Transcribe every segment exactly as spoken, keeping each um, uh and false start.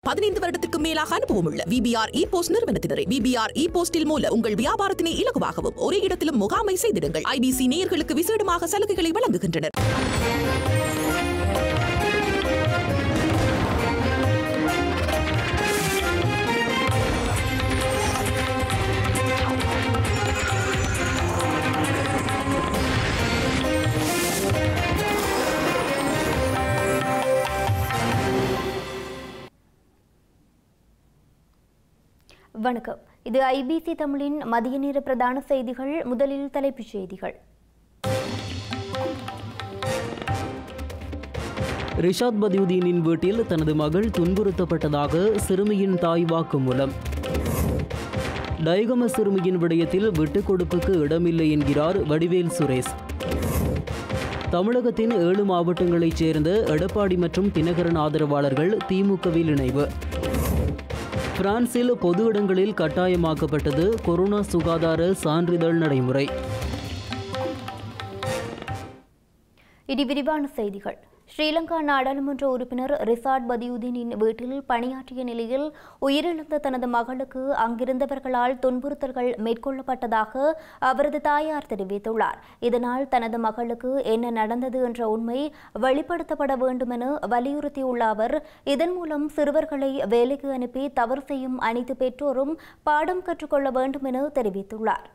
பதினைந்து வருடத்திற்கு மேலாக அனுபவம் உள்ள விபிஆர் இ போஸ்ட் நிறுவனத்தினரை விபிஆர் இ போஸ்டில் மூலம் உங்கள் வியாபாரத்தினை இலகுவாகவும் ஒரே இடத்திலும் முகாமை செய்திடுங்கள். ஐபிசி நேயர்களுக்கு விசேடமாக சலுகைகளை வழங்குகின்றனர். வணக்கம். இது ஐபிசி தமிழின் மதிய நேர பிரதான செய்திகள். முதலில் தலைப்புச் செய்திகள். ரிஷாத் பதியுதீனின் வீட்டில் தனது மகள் துன்புறுத்தப்பட்டதாக சிறுமியின் தாய் வாக்குமூலம். டயகம சிறுமியின் விடயத்தில் விட்டுக் கொடுப்புக்கு இடமில்லை என்கிறார் வடிவேல் சுரேஷ். தமிழகத்தின் ஏழு மாவட்டங்களைச் சேர்ந்த எடப்பாடி மற்றும் தினகரன் ஆதரவாளர்கள் திமுகவில் இணைவு. பிரான்சில் பொது இடங்களில் கட்டாயமாக்கப்பட்டது கொரோனா சுகாதார சான்றிதழ் நடைமுறை. இனி விரிவான செய்திகள். ஸ்ரீலங்கா நாடாளுமன்ற உறுப்பினர் ரிஷாத் பதியுதீனின் வீட்டில் பணியாற்றிய நிலையில் உயிரிழந்த தனது மகளுக்கு அங்கிருந்தவர்களால் துன்புறுத்தல்கள் மேற்கொள்ளப்பட்டதாக அவரது தாயார் தெரிவித்துள்ளார். இதனால் தனது மகளுக்கு என்ன நடந்தது என்ற உண்மை வெளிப்படுத்தப்பட வேண்டும் என வலியுறுத்தியுள்ள அவர், இதன் மூலம் சிறுவர்களை வேலைக்கு அனுப்பி தவறு செய்யும் அனைத்து பெற்றோரும் பாடம் கற்றுக்கொள்ள வேண்டும் என தெரிவித்துள்ளார்.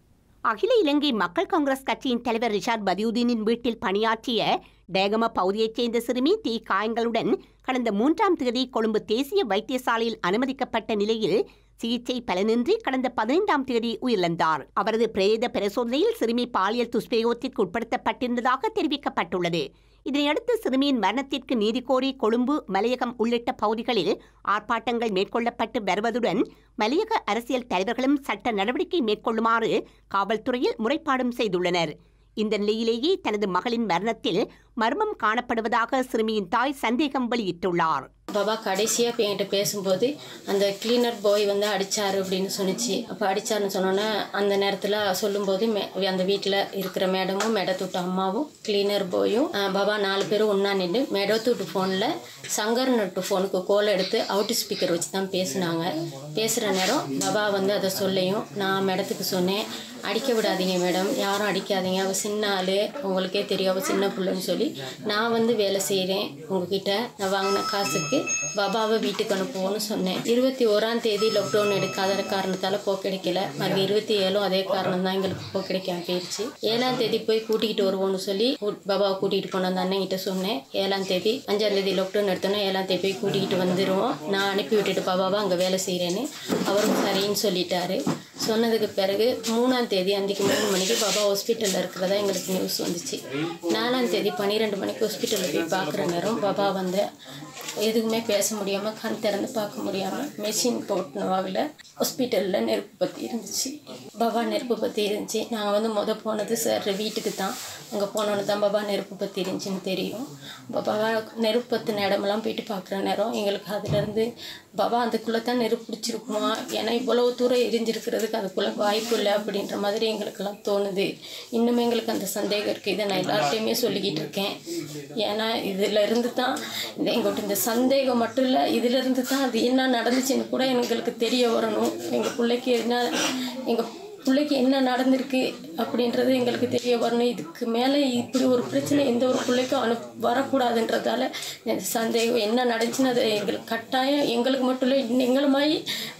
அகில இலங்கை மக்கள் காங்கிரஸ் கட்சியின் தலைவர் ரிஷாத் பதியுதீனின் வீட்டில் பணியாற்றிய டேகம பகுதியைச் சேர்ந்த சிறுமி தீ காயங்களுடன் கடந்த மூன்றாம் தேதி கொழும்பு தேசிய வைத்தியசாலையில் அனுமதிக்கப்பட்ட நிலையில் சிகிச்சை பலனின்றி கடந்த பதினைந்தாம் தேதி உயிரிழந்தார். அவரது பிரேத பரிசோதனையில் சிறுமி பாலியல் துஷ்பிரயோகத்திற்கு உட்படுத்தப்பட்டிருந்ததாக தெரிவிக்கப்பட்டுள்ளது. இதனையடுத்து சிறுமியின் மரணத்திற்கு நீதி கோரி கொழும்பு, மலையகம் உள்ளிட்ட பகுதிகளில் ஆர்ப்பாட்டங்கள் மேற்கொள்ளப்பட்டு வருவதுடன் மலையக அரசியல் தலைவர்களும் சட்ட நடவடிக்கை மேற்கொள்ளுமாறு காவல்துறையில் முறைப்பாடும் செய்துள்ளனர். இந்த நிலையிலேயே தனது மகளின் மரணத்தில் மர்மம் காணப்படுவதாக சிறுமியின் தாய் சந்தேகம் வெளியிட்டுள்ளார். பாபா கடைசியாக இப்போ என்கிட்ட பேசும்போது அந்த கிளீனர் பாய் வந்து அடித்தார் அப்படின்னு சொன்னிச்சு. அப்போ அடித்தாருன்னு சொன்னோன்னே அந்த நேரத்தில் சொல்லும்போது மே அந்த வீட்டில் இருக்கிற மேடமும் மேடத்தூட்டு அம்மாவும் கிளீனர் பாயும் பாபா நாலு பேரும் ஒன்றா நின்று மேடத்தூட்டு ஃபோனில் சங்கர் நட்டு ஃபோனுக்கு கோல் எடுத்து அவுட் ஸ்பீக்கர் வச்சு தான் பேசினாங்க. பேசுகிற நேரம் பாபா வந்து அதை சொல்லையும் நான் மேடத்துக்கு சொன்னேன், அடிக்க விடாதீங்க மேடம், யாரும் அடிக்காதீங்க, அவள் சின்ன ஆள், உங்களுக்கே தெரியும் அவள் சின்ன பிள்ளைன்னு சொல்லி நான் வந்து வேலை செய்கிறேன் உங்ககிட்ட, நான் வாங்கின காசுக்கு பாபாவை வீட்டுக்கு அனுப்புவோன்னு சொன்னேன். இருபத்தி ஓராம் தேதி லாக்டவுன் எடுக்காத காரணத்தால் போக்கெடுக்கல. மறு இருபத்தி ஏழும் அதே காரணம் தான் எங்களுக்கு போக்கெடுக்காம போயிடுச்சு. ஏழாம் தேதி போய் கூட்டிகிட்டு வருவோம்னு சொல்லி பாபாவை கூட்டிகிட்டு போன அந்த அண்ணன்கிட்ட சொன்னேன். ஏழாம் தேதி அஞ்சாம் தேதி லாக்டவுன் எடுத்தோன்னா ஏழாம் தேதி போய் கூட்டிகிட்டு வந்துடுவோம், நான் அனுப்பி விட்டுட்டு பாபாவை அங்கே வேலை செய்கிறேன்னு அவரும் சரின்னு சொல்லிட்டாரு. சொன்னதுக்கு பிறகு மூணாம் தேதி அன்றைக்கு மூணு மணிக்கு பாபா ஹாஸ்பிட்டலில் இருக்கிறதா எங்களுக்கு நியூஸ் வந்துச்சு. நாலாம் தேதி பன்னிரெண்டு மணிக்கு ஹாஸ்பிட்டலில் போய் பார்க்குற நேரம் பாபா வந்து எதுவுமே பேச முடியாமல் கண் திறந்து பார்க்க முடியாமல் மெஷின் போட்டுனவாவில் ஹாஸ்பிட்டலில் நெருப்பு பற்றி இருந்துச்சு. பாபா நெருப்பு பற்றி இருந்துச்சு. நாங்கள் வந்து மொதல் போனது சார் வீட்டுக்கு தான். அங்கே போனோன்னு தான் பாபா நெருப்பு பற்றி இருந்துச்சுன்னு தெரியும். பாபா நெருப்பு பற்றின இடமெல்லாம் போயிட்டு பார்க்குற நேரம் எங்களுக்கு அதுலேருந்து பாபா அதுக்குள்ளே தான் நெருப்பு பிடிச்சிருக்குமா, ஏன்னா இவ்வளோ தூரம் எரிஞ்சிருக்கிறதுக்கு அதுக்குள்ளே வாய்ப்பு இல்லை அப்படின்ற மாதிரி எங்களுக்கெல்லாம் தோணுது. இன்னுமே எங்களுக்கு அந்த சந்தேகம் இருக்குது. இதை நான் எல்லார்ட்டையுமே சொல்லிக்கிட்டு இருக்கேன். ஏன்னா இதில் இருந்து தான் இந்த எங்கள்கிட்ட இந்த சந்தேகம் மட்டும் இல்லை, இதிலிருந்து தான் அது என்ன நடந்துச்சுன்னு கூட எங்களுக்கு தெரிய வரணும். எங்கள் பிள்ளைக்கு என்ன எங்கள் பிள்ளைக்கு என்ன நடந்திருக்கு அப்படின்றது எங்களுக்கு தெரிய வரணும். இதுக்கு மேலே இப்படி ஒரு பிரச்சனை எந்த ஒரு பிள்ளைக்கும் அனு வரக்கூடாதுன்றதால இந்த சந்தேகம் என்ன நடந்துச்சுன்னு அது எங்களுக்கு கட்டாயம் எங்களுக்கு மட்டும் இல்லை, எங்களை மாதிரி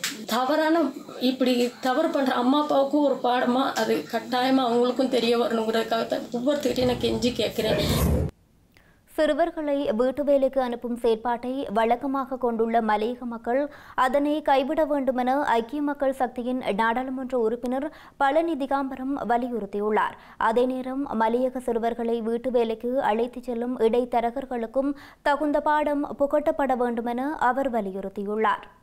தவறான இப்படி தவறு பண்ணுற அம்மா அப்பாவுக்கும் ஒரு பாடமாக அது கட்டாயமாக அவங்களுக்கும் தெரிய வரணுங்கிறதுக்காக தான் ஒவ்வொருத்தர்கிட்டையும் நான் கெஞ்சி கேட்குறேன். சிறுவர்களை வீட்டு வேலைக்கு அனுப்பும் செயற்பாட்டை வழக்கமாக கொண்டுள்ள மலையக மக்கள் அதனை கைவிட வேண்டுமென ஐக்கிய மக்கள் சக்தியின் நாடாளுமன்ற உறுப்பினர் பழனி திகாம்பரம் வலியுறுத்தியுள்ளார். அதே நேரம் மலையக சிறுவர்களை வீட்டு வேலைக்கு அழைத்துச் செல்லும் இடைத்தரகர்களுக்கும் தகுந்த பாடம் புகட்டப்பட வேண்டுமென அவர் வலியுறுத்தியுள்ளார்.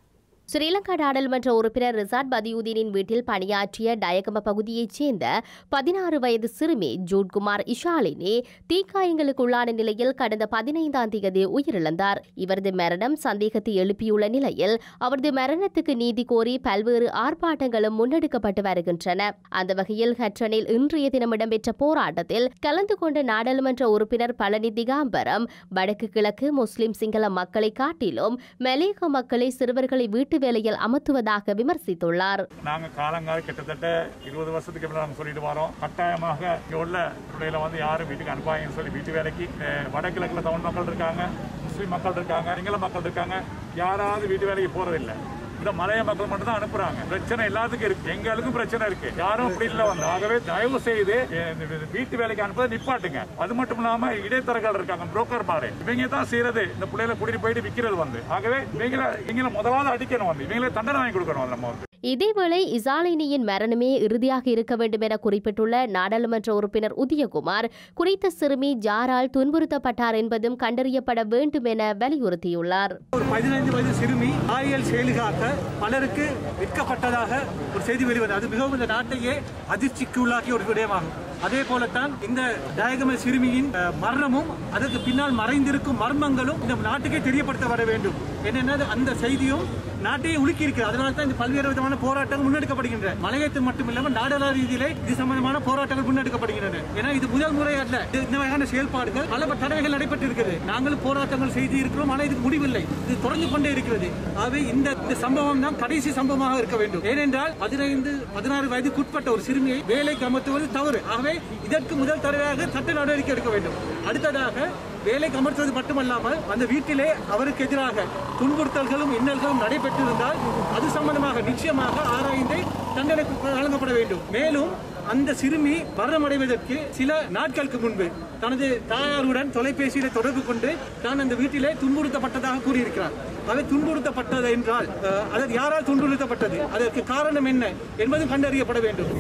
ஸ்ரீலங்கா நாடாளுமன்ற உறுப்பினர் ரிசாட் பதியுதீனின் வீட்டில் பணியாற்றிய டயகம பகுதியைச் சேர்ந்த பதினாறு வயது சிறுமி ஜூட்குமார் இஷாலினி தீக்காயங்களுக்குள்ளான நிலையில் கடந்த பதினைந்தாம் தேதி உயிரிழந்தார். இவரது மரணம் சந்தேகத்தை எழுப்பியுள்ள நிலையில் அவரது மரணத்துக்கு நீதி கோரி பல்வேறு ஆர்ப்பாட்டங்களும் முன்னெடுக்கப்பட்டு வருகின்றன. அந்த வகையில் ஹற்றனில் இன்றைய தினம் இடம்பெற்ற போராட்டத்தில் கலந்து கொண்ட நாடாளுமன்ற உறுப்பினர் பழனி திகாம்பரம் வடக்கு கிழக்கு முஸ்லிம் சிங்கள மக்களை காட்டிலும் மலேக மக்களை சிறுவர்களை வீட்டு வேலையில் அமர்த்துவதாக விமர்சித்துள்ளார். நாங்கள் காலங்கால கிட்டத்தட்ட இருபது வருஷத்துக்கு மேலே நாங்கள் சொல்லிட்டு வரோம். கட்டாயமாக இங்கே உள்ள பிள்ளைகளை வந்து யாரும் வீட்டுக்கு அனுப்பாங்கன்னு சொல்லி வீட்டு வேலைக்கு வடகிழக்கில் தமிழ் மக்கள் இருக்காங்க, முஸ்லீம் மக்கள் இருக்காங்க, சிங்கள மக்கள் இருக்காங்க, யாராவது வீட்டு வேலைக்கு போறதில்லை. இந்த மலைய மக்கள் மட்டும் தான் அனுப்புறாங்க. பிரச்சனை எல்லாத்துக்கும் இருக்கு, எங்களுக்கும் பிரச்சனை இருக்கு, யாரும் அப்படி இல்லை வந்து. ஆகவே தயவு செய்து வீட்டு வேலைக்கு அனுப்புவதை நிப்பாட்டுங்க. அது மட்டும் இல்லாம இடைத்தரகர்கள் இருக்காங்க, புரோக்கர் மாதிரி, இவங்க தான் செய்யறது இந்த பிள்ளைகளை கூட்டிட்டு போயிட்டு விற்கிறது வந்து. ஆகவே இவங்களை இவங்களை முதலாவது அடிக்கணும் வந்து, இவங்களை தண்டனை வாங்கி கொடுக்கணும் நம்ம வந்து. இதேவேளை இசாலினியின் மரணமே இறுதியாக இருக்க வேண்டும் என குறிப்பிட்டுள்ள நாடாளுமன்ற உறுப்பினர் உதயகுமார் குறித்த சிறுமி ஜாரால் துன்புறுத்தப்பட்டார் என்பதும் கண்டறியப்பட வேண்டும் என வலியுறுத்தியுள்ளார். ஒரு பதினைந்து வயது சிறுமி பாலியல் செயலுக்காக பலருக்கு விற்கப்பட்டதாக ஒரு செய்தி வெளிவந்தது. அது மிகவும் இந்த நாட்டையே அதிர்ச்சிக்கு உள்ளாக்கிய ஒரு விடயமாகும். அதே போலத்தான் இந்த டயகம சிறுமியின் மரணமும் அதற்கு பின்னால் மறைந்திருக்கும் மர்மங்களும் இந்த நாட்டுக்கே தெரியப்படுத்தப்பட வேண்டும். என்னென்ன அந்த செய்தியும் நாட்டையே உலுக்கி இருக்கிறது. அதனால தான் இந்த பல்வேறு விதமான போராட்டங்கள் முன்னெடுக்கப்படுகின்றன. மலையத்தில் மட்டுமில்லாமல் நாடளாவிய ரீதியிலே இது சம்பந்தமான போராட்டங்கள் முன்னெடுக்கப்படுகின்றன. ஏன்னா இது முதல் முறை அல்ல. இந்த வகையான செயல்பாடுகள் பல தடவைகள் நடைபெற்று இருக்கிறது. நாங்களும் போராட்டங்கள் செய்து இருக்கிறோம், ஆனால் இதுக்கு முடிவில்லை, இது தொடர்ந்து கொண்டே இருக்கிறது. ஆகவே இந்த சம்பவம் தான் கடைசி சம்பவமாக இருக்க வேண்டும். ஏனென்றால் பதினைந்து பதினாறு வயதுக்குட்பட்ட ஒரு சிறுமியை வேலைக்கு அமர்த்துவது தவறு. ஆகவே இதற்கு முதல் தடவையாக சட்ட நடவடிக்கை எடுக்க வேண்டும். அடுத்ததாக வேலைக்கு அமர்த்துவது மட்டுமல்லாமல் அந்த வீட்டிலே அவருக்கு எதிராக துன்புறுத்தல்களும் இன்னல்களும் நடைபெற்றிருந்தால் அது சம்பந்தமாக நிச்சயமாக ஆராய்ந்து தண்டனை வழங்கப்பட வேண்டும். மேலும் அந்த சிறுமி மரணமடைவதற்கு சில நாட்களுக்கு முன்பு தனது தாயாருடன் தொலைபேசியில தொடர்பு கொண்டு தான் அந்த வீட்டிலே துன்புறுத்தப்பட்டதாக கூறியிருக்கிறார். அவை துன்புறுத்தப்பட்டது என்றால் அதற்கு யாரால் துன்புறுத்தப்பட்டது, அதற்கு காரணம் என்ன என்பதும் கண்டறியப்பட வேண்டும்.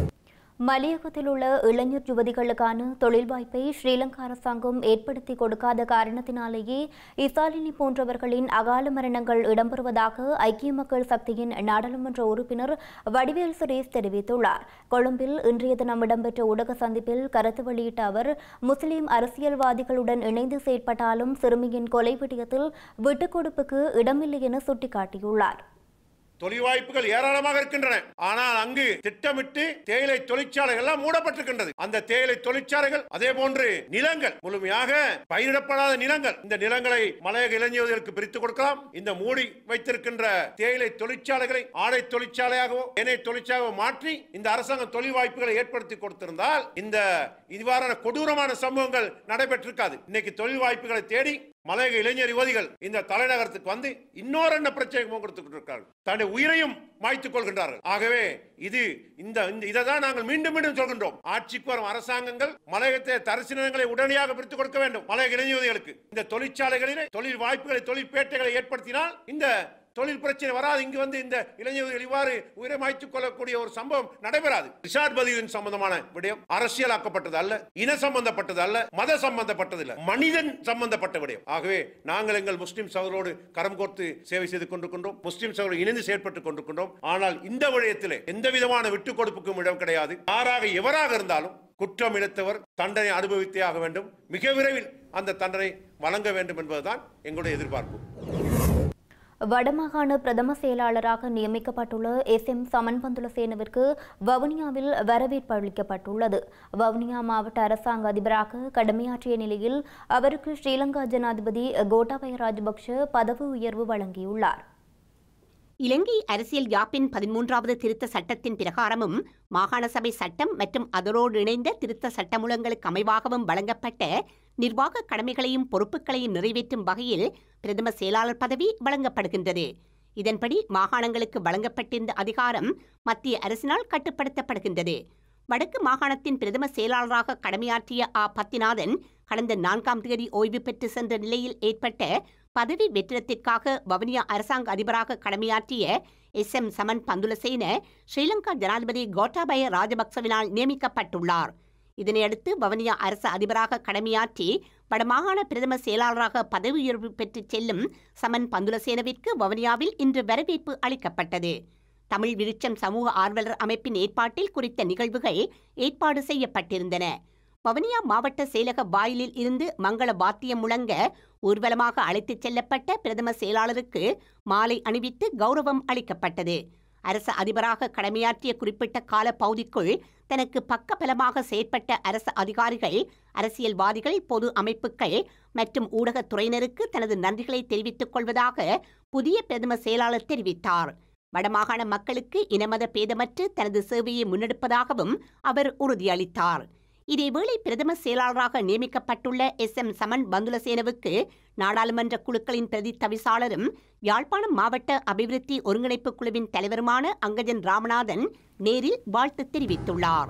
மலையகத்தில் உள்ள இளைஞர் யுவதிகளுக்கான தொழில் வாய்ப்பை ஸ்ரீலங்கா அரசாங்கம் ஏற்படுத்தி கொடுக்காத காரணத்தினாலேயே இசாலினி போன்றவர்களின் அகால மரணங்கள் இடம்பெறுவதாக ஐக்கிய மக்கள் சக்தியின் நாடாளுமன்ற உறுப்பினர் வடிவேல் சுரேஷ் தெரிவித்துள்ளார். கொழும்பில் இன்றைய தினம் இடம்பெற்ற ஊடக சந்திப்பில் கருத்து வெளியிட்ட அவர், முஸ்லிம் அரசியல்வாதிகளுடன் இணைந்து செயற்பட்டாலும் சிறுமியின் கொலை விடயத்தில் விட்டுக் கொடுப்புக்கு இடமில்லை என சுட்டிக்காட்டியுள்ளார். தொழில் வாய்ப்புகள் ஏராளமாக இருக்கின்றன. ஆனால் அங்கு திட்டமிட்டு தேயிலை தொழிற்சாலைகள் எல்லாம் மூடப்பட்டிருக்கின்றது. அந்த தேயிலை தொழிற்சாலைகள் அதே போன்று நிலங்கள் முழுமையாக பயிரிடப்படாத நிலங்கள், இந்த நிலங்களை மலையக இளைஞர்களுக்கு பிரித்துக் கொடுக்கலாம். இந்த மூடி வைத்திருக்கின்ற தேயிலை தொழிற்சாலைகளை ஆடை தொழிற்சாலையாகவோ ஏனைய தொழிற்சாலையாகவோ மாற்றி இந்த அரசாங்கம் தொழில் வாய்ப்புகளை ஏற்படுத்தி கொடுத்திருந்தால் இந்த இவ்வாறான கொடூரமான சம்பவங்கள் நடைபெற்றிருக்காது. இன்னைக்கு தொழில் வாய்ப்புகளை தேடி மலையக இளைஞர் யுவதிகள் இந்த தலைநகரத்துக்கு வந்து இன்னொரு என்ன பிரச்சனை கொடுத்துக்கிட்டு இருக்கார்கள், தன்னுடைய உயிரையும் மாய்த்துக் கொள்கின்றார்கள். ஆகவே இது இந்த இதை தான் நாங்கள் மீண்டும் மீண்டும் சொல்கின்றோம். ஆட்சிக்கு வரும் அரசாங்கங்கள் மலையகத்தை தரிசு நிலங்களை உடனடியாக பிரித்துக் கொடுக்க வேண்டும். மலையக இளைஞர் யுவதிகளுக்கு இந்த தொழிற்சாலைகளிலே தொழில் வாய்ப்புகளை தொழில் பேட்டைகளை ஏற்படுத்தினால் இந்த தொழில் பிரச்சனை வராது. இங்கு வந்து இந்த இளைஞர்கள் இவ்வாறு உயிரை மாய்த்துக் கொள்ளக்கூடிய ஒரு சம்பவம் நடைபெறாது. ரிஷாட் பதியுதீன் சம்பந்தமான விடயம் அரசியலாக்கப்பட்டது அல்ல, இன சம்பந்தப்பட்டது அல்ல, மத சம்பந்தப்பட்டது அல்ல, மனிதன் சம்பந்தப்பட்ட விடயம். ஆகவே நாங்கள் எங்கள் முஸ்லிம் சகோதரோடு கரம் கோர்த்து சேவை செய்து கொண்டிருக்கின்றோம், முஸ்லிம் சகோதரோடு இணைந்து செயற்பட்டுக் கொண்டிருக்கின்றோம். ஆனால் இந்த விடயத்திலே எந்த விதமான விட்டுக் கொடுப்புக்கும் இடம் கிடையாது. யாராக எவராக இருந்தாலும் குற்றம் இழைத்தவர் தண்டனை அனுபவித்தே ஆக வேண்டும். மிக விரைவில் அந்த தண்டனை வழங்க வேண்டும் என்பதுதான் எங்களுடைய எதிர்பார்ப்பு. வடமாகாண பிரதம செயலாளராக நியமிக்கப்பட்டுள்ள எஸ் எம் சமன்பந்துலசேனவிற்கு வவுனியாவில் வரவேற்பு அளிக்கப்பட்டுள்ளது. வவுனியா மாவட்ட அரசாங்க அதிபராக கடமையாற்றிய நிலையில் அவருக்கு ஸ்ரீலங்கா ஜனாதிபதி கோட்டாபய ராஜபக்ஷ பதவி உயர்வு வழங்கியுள்ளார். இலங்கை அரசியல் யாப்பின் பதிமூன்றாவது திருத்த சட்டத்தின் பிரகாரமும் மாகாண சபை சட்டம் மற்றும் அதனோடு இணைந்த திருத்த சட்டமூலங்களுக்கு அமைவாகவும் வழங்கப்பட்ட நிர்வாக கடமைகளையும் பொறுப்புகளையும் நிறைவேற்றும் வகையில் பிரதம செயலாளர் பதவி வழங்கப்படுகின்றது. இதன்படி மாகாணங்களுக்கு வழங்கப்பட்டிருந்த அதிகாரம் மத்திய அரசினால் கட்டுப்படுத்தப்படுகின்றது. வடக்கு மாகாணத்தின் பிரதம செயலாளராக கடமையாற்றிய ஆ பத்திநாதன் கடந்த நான்காம் தேதி ஓய்வு பெற்று சென்ற நிலையில் ஏற்பட்ட பதவி வெற்றிடத்திற்காக வவுனியா அரசாங்க அதிபராக கடமையாற்றிய எஸ் எம் சமன் பந்துலசேன ஸ்ரீலங்கா ஜனாதிபதி கோட்டாபய ராஜபக்சவினால் நியமிக்கப்பட்டுள்ளார். இதனையடுத்து வவுனியா அரசு அதிபராக கடமையாற்றி வடமாகாண பிரதம செயலாளராக பதவி உயர்வு பெற்று செல்லும் சமன் பந்துலசேனவிற்கு வவுனியாவில் இன்று வரவேற்பு அளிக்கப்பட்டது. தமிழ் விருட்சம் சமூக ஆர்வலர் அமைப்பின் ஏற்பாட்டில் குறித்த நிகழ்வுகள் ஏற்பாடு செய்யப்பட்டிருந்தன. வவுனியா மாவட்ட செயலக வாயிலில் இருந்து மங்கள வாத்தியம் முழங்க ஊர்வலமாக அழைத்துச் செல்லப்பட்ட பிரதம செயலாளருக்கு மாலை அணிவித்து கௌரவம் அளிக்கப்பட்டது. அரசு அதிபராக கடமையாற்றிய குறிப்பிட்ட கால பகுதிக்குள் தனக்கு பக்கபலமாக செயற்பட்ட அரசு அதிகாரிகள், அரசியல்வாதிகள், பொது அமைப்புகள் மற்றும் ஊடகத்துறையினருக்கு தனது நன்றிகளை தெரிவித்துக் கொள்வதாக புதிய பிரதம செயலாளர் தெரிவித்தார். வடமாகாண மக்களுக்கு இனமத பேதமற்று தனது சேவையை முன்னெடுப்பதாகவும் அவர் உறுதியளித்தார். இதேவேளை பிரதம செயலாளராக நியமிக்கப்பட்டுள்ள எஸ் எம் சமன் பந்துலசேனவுக்கு நாடாளுமன்ற குழுக்களின் பிரதி தவிசாளரும் யாழ்ப்பாணம் மாவட்ட அபிவிருத்தி ஒருங்கிணைப்பு குழுவின் தலைவருமான அங்கஜன் ராமநாதன் நேரில் வாழ்த்து தெரிவித்துள்ளார்.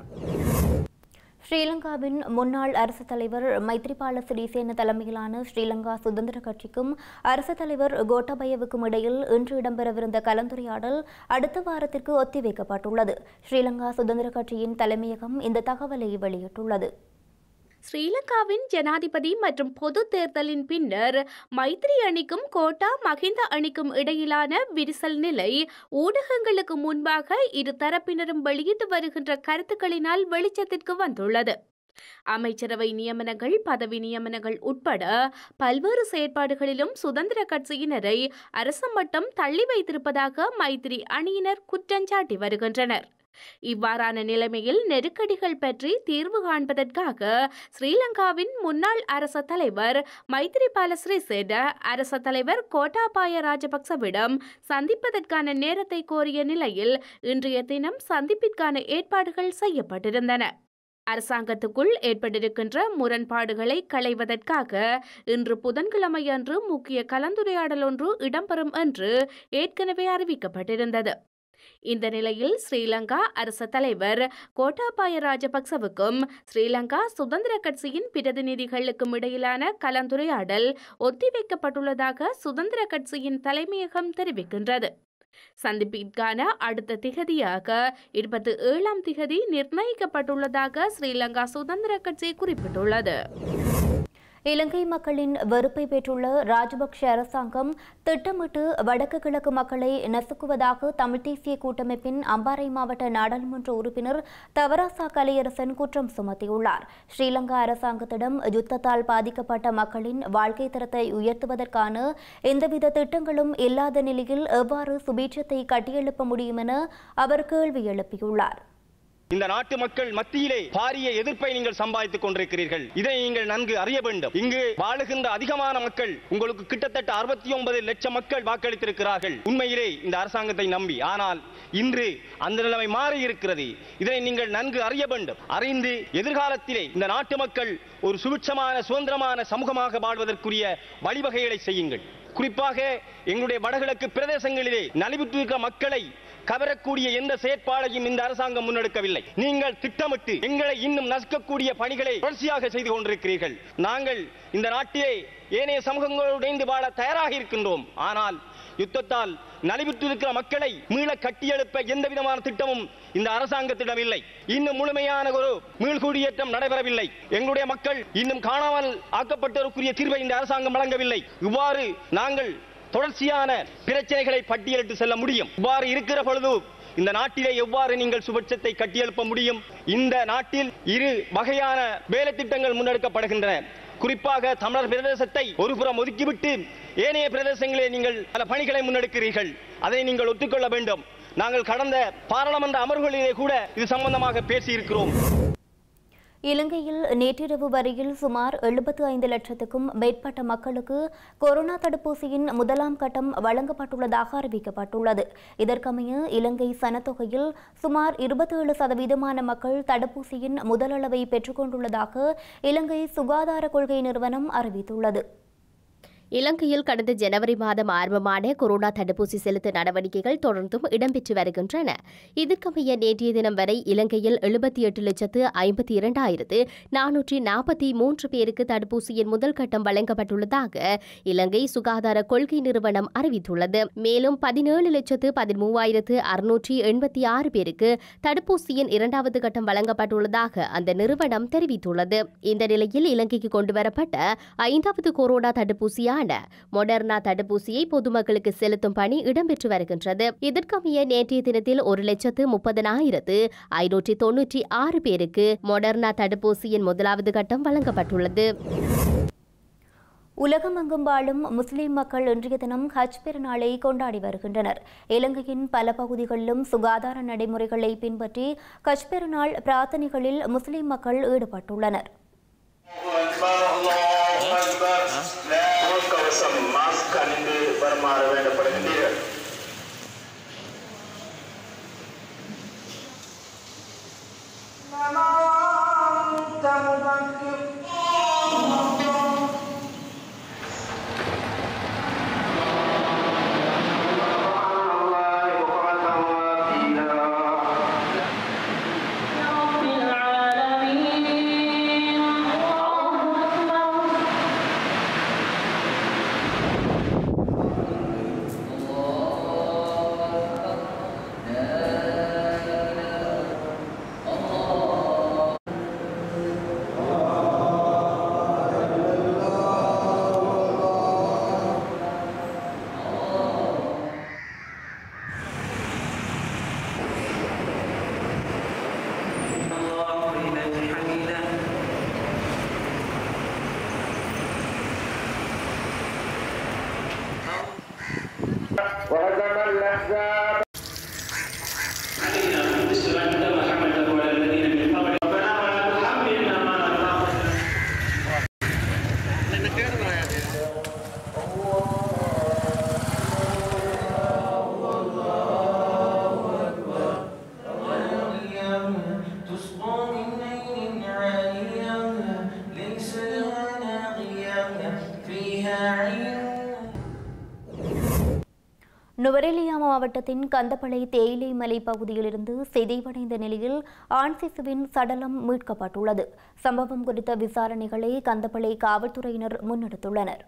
ஸ்ரீலங்காவின் முன்னாள் அரசுத் தலைவர் மைத்ரிபால சிறிசேன தலைமையிலான ஸ்ரீலங்கா சுதந்திர கட்சிக்கும் அரசுத் தலைவர் கோட்டாபயவுக்கும் இடையில் இன்று இடம்பெறவிருந்த கலந்துரையாடல் அடுத்த வாரத்திற்கு ஒத்திவைக்கப்பட்டுள்ளது. ஸ்ரீலங்கா சுதந்திர கட்சியின் தலைமையகம் இந்த தகவலை வெளியிட்டுள்ளது. ஸ்ரீலங்காவின் ஜனாதிபதி மற்றும் பொது தேர்தலின் பின்னர் மைத்ரி அணிக்கும் கோட்டா மஹிந்த அணிக்கும் இடையிலான விரிசல் நிலை ஊடகங்களுக்கு முன்பாக இரு தரப்பினரும் வெளியிட்டு வருகின்ற கருத்துக்களினால் வெளிச்சத்திற்கு வந்துள்ளது. அமைச்சரவை நியமனங்கள், பதவி நியமனங்கள் உட்பட பல்வேறு செயற்பாடுகளிலும் சுதந்திர கட்சியினரை அரசு மட்டம் தள்ளி வைத்திருப்பதாக மைத்ரி அணியினர் குற்றஞ்சாட்டி வருகின்றனர். இவ்வாறான நிலைமையில் நெருக்கடிகள் பற்றி தீர்வு காண்பதற்காக ஸ்ரீலங்காவின் முன்னாள் அரச தலைவர் மைத்ரிபால சிறிசேன அரச தலைவர் கோட்டாபாய ராஜபக்சவிடம் சந்திப்பதற்கான நேரத்தை கோரிய நிலையில் இன்றைய தினம் சந்திப்பிற்கான ஏற்பாடுகள் செய்யப்பட்டிருந்தன. அரசாங்கத்துக்குள் ஏற்பட்டிருக்கின்ற முரண்பாடுகளை களைவதற்காக இன்று புதன்கிழமை அன்று முக்கிய கலந்துரையாடல் ஒன்று இடம்பெறும் என்று ஏற்கனவே அறிவிக்கப்பட்டிருந்தது. இந்த நிலையில் ஸ்ரீலங்கா அரச தலைவர் கோட்டாபாய ராஜபக்சவுக்கும் ஸ்ரீலங்கா சுதந்திர கட்சியின் பிரதிநிதிகளுக்கும் இடையிலான கலந்துரையாடல் ஒத்திவைக்கப்பட்டுள்ளதாக சுதந்திர கட்சியின் தலைமையகம் தெரிவிக்கின்றது. சந்திப்பிற்கான அடுத்த திகதியாக இருபத்தி ஏழாம் திகதி நிர்ணயிக்கப்பட்டுள்ளதாக ஸ்ரீலங்கா சுதந்திர கட்சி குறிப்பிட்டுள்ளது. இலங்கை மக்களின் வெறுப்பை பெற்றுள்ள ராஜபக்ஷ அரசாங்கம் திட்டமிட்டு வடக்கு கிழக்கு மக்களை நசுக்குவதாக தமிழ் தேசிய கூட்டமைப்பின் அம்பாறை மாவட்ட நாடாளுமன்ற உறுப்பினர் தவராசா கலையரசன் குற்றம் சுமத்தியுள்ளார். ஸ்ரீலங்கா அரசாங்கத்திடம் யுத்தத்தால் பாதிக்கப்பட்ட மக்களின் வாழ்க்கை தரத்தை உயர்த்துவதற்கான எந்தவித திட்டங்களும் இல்லாத நிலையில் எவ்வாறு சுபீட்சத்தை கட்டியெழுப்ப முடியும் என அவர் கேள்வி எழுப்பியுள்ளார். இந்த நாட்டு மக்கள் மத்தியிலே பாரிய எதிர்ப்பை நீங்கள் சம்பாதித்துக் கொண்டிருக்கிறீர்கள். இதை நீங்கள் நன்கு அறிய வேண்டும். இங்கு வாழுகின்ற அதிகமான மக்கள், உங்களுக்கு கிட்டத்தட்ட அறுபத்தி ஒன்பது லட்சம் மக்கள் வாக்களித்திருக்கிறார்கள் உண்மையிலே இந்த அரசாங்கத்தை நம்பி. ஆனால் இன்று அந்த நிலைமை மாறி இருக்கிறது. இதனை நீங்கள் நன்கு அறிய வேண்டும். அறிந்து எதிர்காலத்திலே இந்த நாட்டு மக்கள் ஒரு சுபிட்சமான சுதந்திரமான சமூகமாக வாழ்வதற்குரிய வழிவகைகளை செய்யுங்கள். குறிப்பாக எங்களுடைய வடகிழக்கு பிரதேசங்களிலே நலிவுற்றிருக்கிற மக்களை கவரக்கூடிய எந்த செயற்பாடையும் இந்த அரசாங்கம் முன்னெடுக்கவில்லை. நீங்கள் திட்டமிட்டு எங்களை இன்னும் நசுக்கக்கூடிய பணிகளை தொடர்ச்சியாக செய்து கொண்டிருக்கிறீர்கள். நாங்கள் இந்த நாட்டிலே ஏனைய சமூகங்களோடு இணைந்து வாழ தயாராக இருக்கின்றோம். ஆனால் யுத்தத்தால் நலிவுற்றிருக்கிற மக்களை மீள கட்டியெழுப்ப எந்த விதமான திட்டமும் இந்த அரசாங்கத்திடம் இல்லை. இன்னும் முழுமையான ஒரு மீள்குடியேற்றம் நடைபெறவில்லை. எங்களுடைய மக்கள் இன்னும் காணாமல் ஆக்கப்பட்டதற்குரிய தீர்வை இந்த அரசாங்கம் வழங்கவில்லை. இவ்வாறு நாங்கள் தொடர்ச்சியான பிரச்சனைகளை பட்டியலிட்டு செல்ல முடியும். இவ்வாறு இருக்கிற பொழுது இந்த நாட்டிலே எவ்வாறு நீங்கள் சுபட்சத்தை கட்டியெழுப்ப முடியும்? இந்த நாட்டில் இரு வகையான வேலை திட்டங்கள் முன்னெடுக்கப்படுகின்றன. குறிப்பாக தமிழர் பிரதேசத்தை ஒருபுறம் ஒதுக்கிவிட்டு ஏனைய பிரதேசங்களிலே நீங்கள் பல பணிகளை முன்னெடுக்கிறீர்கள். அதை நீங்கள் ஒத்துக்கொள்ள வேண்டும். நாங்கள் கடந்த பாராளுமன்ற அமர்வுகளிலே கூட இது சம்பந்தமாக பேசியிருக்கிறோம். இலங்கையில் நேற்றிரவு வரையில் சுமார் எழுபத்தி ஐந்து லட்சத்துக்கும் மேற்பட்ட மக்களுக்கு கொரோனா தடுப்பூசியின் முதலாம் கட்டம் வழங்கப்பட்டுள்ளதாக அறிவிக்கப்பட்டுள்ளது. இதற்கமைய இலங்கை சனத்தொகையில் சுமார் இருபத்தி ஏழு சதவீதமான மக்கள் தடுப்பூசியின் முதலளவை பெற்றுக்கொண்டுள்ளதாக இலங்கை சுகாதார கொள்கை நிறுவனம் அறிவித்துள்ளது. இலங்கையில் கடந்த ஜனவரி மாதம் ஆரம்பமான கொரோனா தடுப்பூசி செலுத்த நடவடிக்கைகள் தொடர்ந்தும் இடம்பெற்று வருகின்றன. இதற்கமைய நேற்றைய தினம் வரை இலங்கையில் எழுபத்தி எட்டு லட்சத்து ஐம்பத்தி இரண்டாயிரத்து நானூற்றி நாற்பத்தி மூன்று பேருக்கு தடுப்பூசியின் முதல் கட்டம் வழங்கப்பட்டுள்ளதாக இலங்கை சுகாதார கொள்கை நிறுவனம் அறிவித்துள்ளது. மேலும் பதினேழு லட்சத்து பதிமூவாயிரத்து அறுநூற்றி எண்பத்தி ஆறு பேருக்கு தடுப்பூசியின் இரண்டாவது கட்டம் வழங்கப்பட்டுள்ளதாக அந்த நிறுவனம் தெரிவித்துள்ளது. இந்த நிலையில் இலங்கைக்கு கொண்டுவரப்பட்ட ஐந்தாவது கொரோனா தடுப்பூசியான மொடர்னா தடுப்பூசியை பொதுமக்களுக்கு செலுத்தும் பணி இடம்பெற்று வருகின்றது. இதற்கமைய நேற்றைய தினத்தில் ஒரு லட்சத்து முப்பதனாயிரத்து ஐநூற்றி தொன்னூற்றி ஆறு பேருக்கு மொடர்னா தடுப்பூசியின் முதலாவது கட்டம் வழங்கப்பட்டுள்ளது. உலகமெங்கும் வாழும் முஸ்லிம் மக்கள் இன்றைய தினம் ஹஜ் பெருநாளை கொண்டாடி வருகின்றனர். இலங்கையின் பல பகுதிகளிலும் சுகாதார நடைமுறைகளை பின்பற்றி ஹஜ் பெருநாள் பிரார்த்தனைகளில் முஸ்லிம் மக்கள் ஈடுபட்டுள்ளனர். நுவரெலியா மாவட்டத்தின் கந்தப்பளை தேயிலை மலை பகுதியிலிருந்து சிதைவடைந்த நிலையில் ஆண் சிசுவின் சடலம் மீட்கப்பட்டுள்ளது. சம்பவம் குறித்த விசாரணைகளை கந்தப்பளை காவல்துறையினர் முன்னெடுத்துள்ளனர்.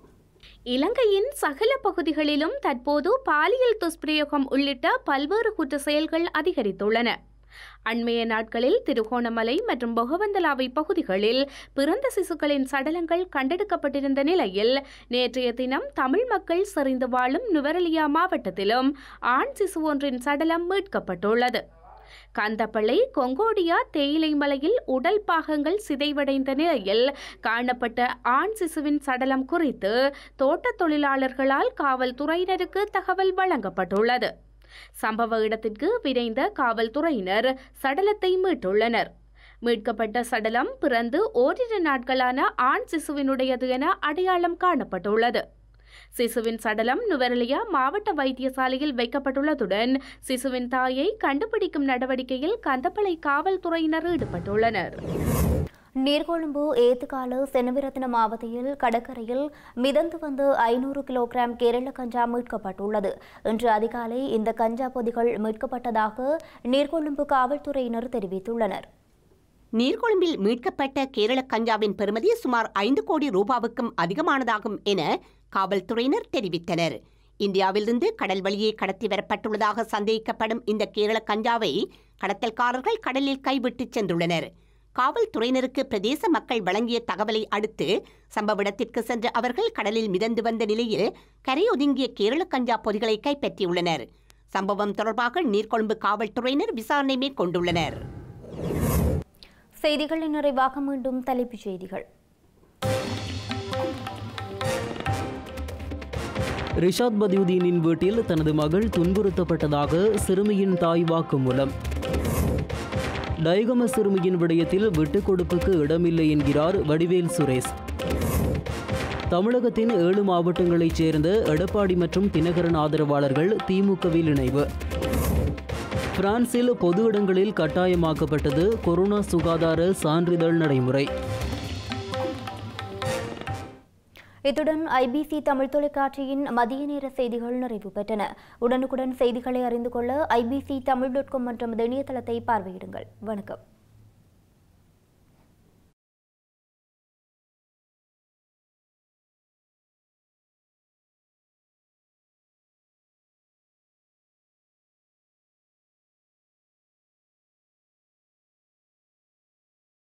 இலங்கையின் சகல பகுதிகளிலும் தற்போது பாலியல் துஷ்பிரயோகம் உள்ளிட்ட பல்வேறு குற்ற செயல்கள் அதிகரித்துள்ளன. அண்மைய நாட்களில் திருகோணமலை மற்றும் பொகவந்தலாவை பகுதிகளில் பிறந்த சிசுக்களின் சடலங்கள் கண்டெடுக்கப்பட்டிருந்த நிலையில் நேற்றைய தினம் தமிழ் மக்கள் செறிந்து வாழும் நுவரெலியா மாவட்டத்திலும் ஆண் சிசு ஒன்றின் சடலம் மீட்கப்பட்டுள்ளது. கந்தப்பளை கொங்கோடியா தேயிலை மலையில் உடல் பாகங்கள் சிதைவடைந்த நிலையில் காணப்பட்ட ஆண் சிசுவின் சடலம் குறித்து தோட்ட தொழிலாளர்களால் காவல்துறையினருக்கு தகவல் வழங்கப்பட்டுள்ளது. சம்பவ இடத்திற்கு விரைந்த காவல்துறையினர் சடலத்தை மீட்டுள்ளனர். மீட்கப்பட்ட சடலம் பிறந்து ஓரிரு நாட்களான ஆண் சிசுவினுடையது என அடையாளம் காணப்பட்டுள்ளது. சிசுவின் சடலம் நுவரெலியா மாவட்ட வைத்தியசாலையில் வைக்கப்பட்டுள்ளதுடன் சிசுவின் தாயை கண்டுபிடிக்கும் நடவடிக்கையில் கந்தப்பளை காவல்துறையினர் ஈடுபட்டுள்ளனர். நீர்கொழும்பு ஏத்துக்கால செனவிரத்ன மாவட்டத்தில் கடற்கரையில் மிதந்து வந்து ஐநூறு கிலோகிராம் கேரள கஞ்சா மீட்கப்பட்டுள்ளது. இன்று அதிகாலை இந்த கஞ்சா பொதிகள் மீட்கப்பட்டதாக நீர்கொழும்பு காவல்துறையினர் தெரிவித்துள்ளனர். நீர்கொழும்பில் மீட்கப்பட்ட கேரள கஞ்சாவின் பெறுமதி சுமார் ஐந்து கோடி ரூபாவுக்கும் அதிகமானதாகும் என காவல்துறையினர் தெரிவித்தனர். இந்தியாவிலிருந்து கடல் வழியே கடத்தி வரப்பட்டுள்ளதாக சந்தேகிக்கப்படும் இந்த கேரள கஞ்சாவை கடத்தல்காரர்கள் கடலில் கைவிட்டு சென்றுள்ளனர். காவல்துறையினருக்கு பிரதேச மக்கள் வழங்கிய தகவலை அடுத்து சம்பவ இடத்திற்கு சென்ற அவர்கள் கடலில் மிதந்து வந்த நிலையில் கரையொதுங்கிய கேரள கஞ்சா பொதிகளை கைப்பற்றியுள்ளனர். சம்பவம் தொடர்பாக நீர்கொழும்பு காவல்துறையினர் விசாரணை மேற்கொண்டுள்ளனர். செய்திகளின் நிறைவாக மீண்டும் தலைப்புச் செய்திகள். ரிஷாத் பதியுதீனின் வீட்டில் தனது மகள் துன்புறுத்தப்பட்டதாக சிறுமியின் தாய் வாக்குமூலம். டயகம சிறுமியின் விடயத்தில் விட்டுக் கொடுப்புக்கு இடமில்லை என்கிறார் வடிவேல் சுரேஷ். தமிழகத்தின் ஏழு மாவட்டங்களைச் சேர்ந்த எடப்பாடி மற்றும் தினகரன் ஆதரவாளர்கள் திமுகவில் இணைவு. பிரான்சில் பொது இடங்களில் கட்டாயமாக்கப்பட்டது கொரோனா சுகாதார சான்றிதழ் நடைமுறை. இத்துடன் ஐபிசி தமிழ் தொலைக்காட்சியின் மதிய நேர செய்திகள் நிறைவு பெற்றன. உடனுக்குடன் செய்திகளை அறிந்து கொள்ள ஐபிசி தமிழ் டாட் காம் மற்றும் இணையதளத்தை பார்வையிடுங்கள். வணக்கம்.